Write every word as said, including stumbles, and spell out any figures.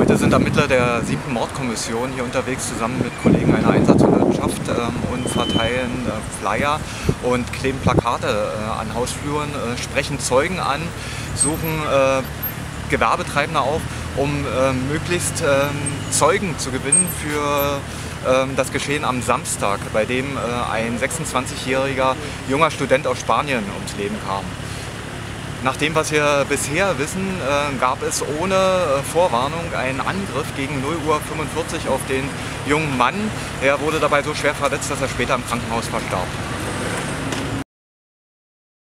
Heute sind Ermittler der siebten Mordkommission hier unterwegs, zusammen mit Kollegen einer Einsatzhundertschaft ähm, und verteilen äh, Flyer und kleben Plakate äh, an Hausfluren, äh, sprechen Zeugen an, suchen äh, Gewerbetreibende auf, um äh, möglichst äh, Zeugen zu gewinnen für äh, das Geschehen am Samstag, bei dem äh, ein sechsundzwanzigjähriger junger Student aus Spanien ums Leben kam. Nach dem, was wir bisher wissen, äh, gab es ohne äh, Vorwarnung einen Angriff gegen null Uhr fünfundvierzig auf den jungen Mann. Er wurde dabei so schwer verletzt, dass er später im Krankenhaus verstarb.